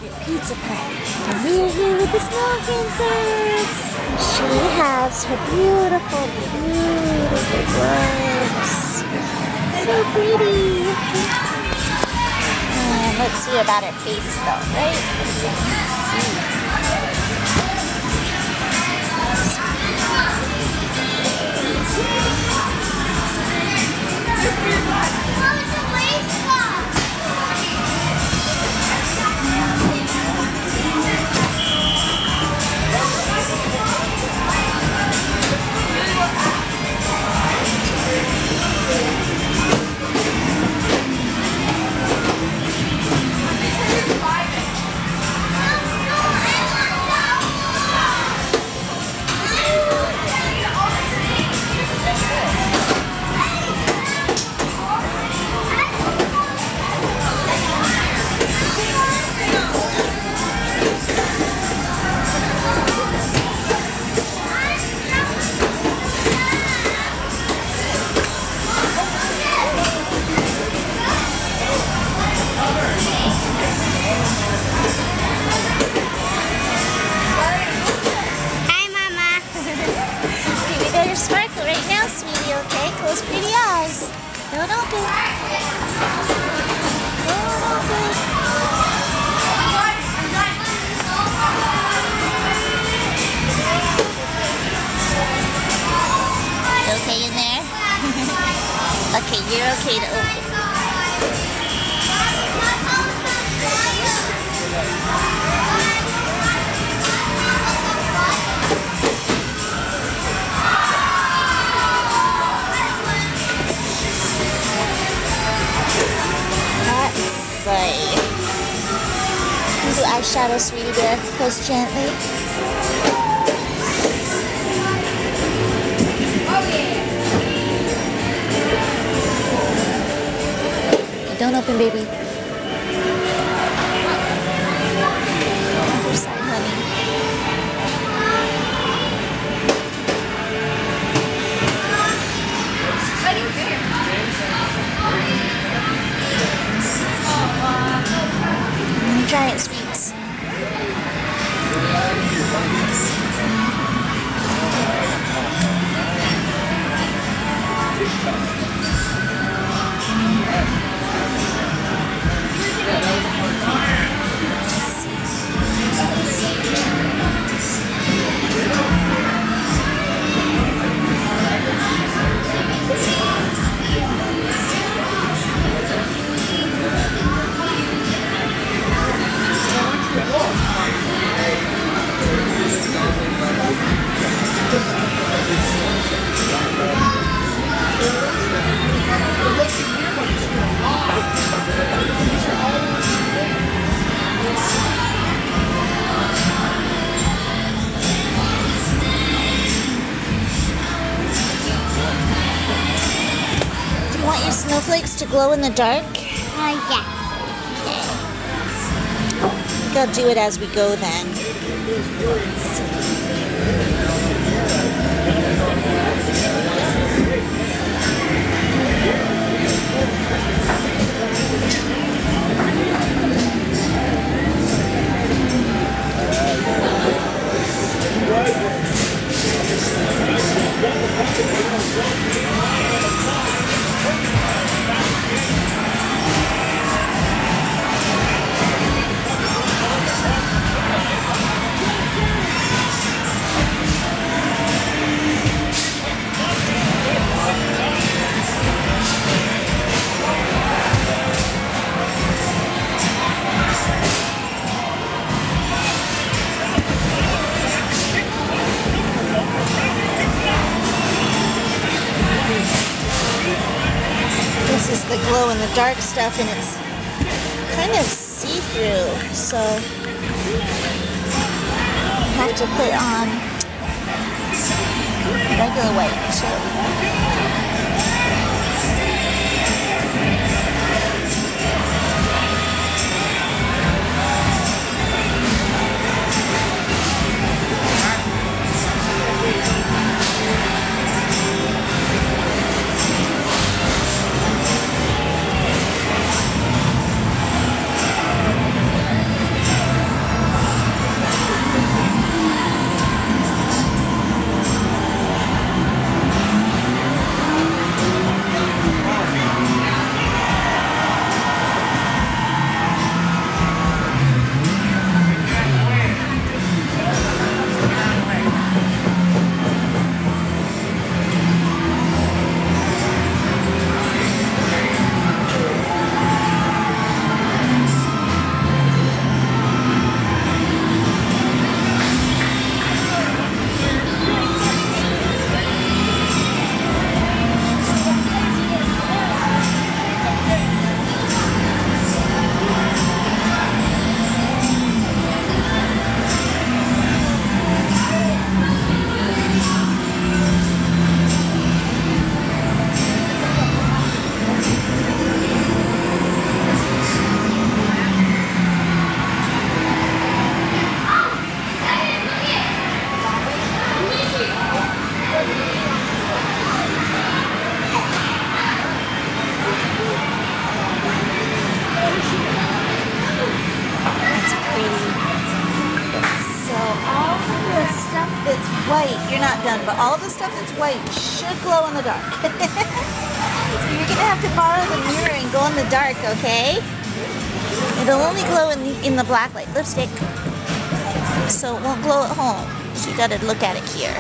Pizza party. And we're here with the Snowprincess. She has her beautiful, beautiful gloves. So pretty. And let's see about her face though, right? Let's see. Sparkle right now, sweetie, okay? Close pretty eyes. Don't open. Don't open. You okay in there? Okay, you're okay to open. Do eyeshadow, sweetie bear. Close gently. Don't open, baby. Other side, honey. Giant sweets. Do you want your snowflakes to glow in the dark? Yeah. Okay. I think I'll do it as we go then. This is the glow in the dark stuff, and it's kind of see-through, so I have to put on regular white too. the stuff that's white should glow in the dark. So you're gonna have to borrow the mirror and go in the dark, okay? It'll only glow in the black light lipstick, so it won't glow at home. So you gotta look at it here.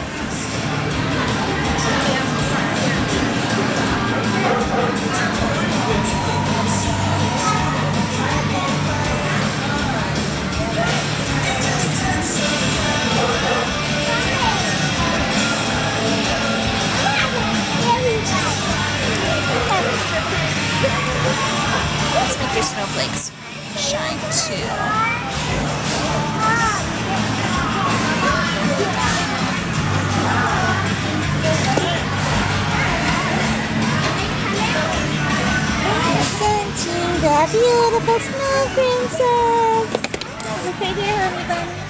Let's make your snowflakes shine too. Listen to the beautiful snow princess. Look right here, honey bun.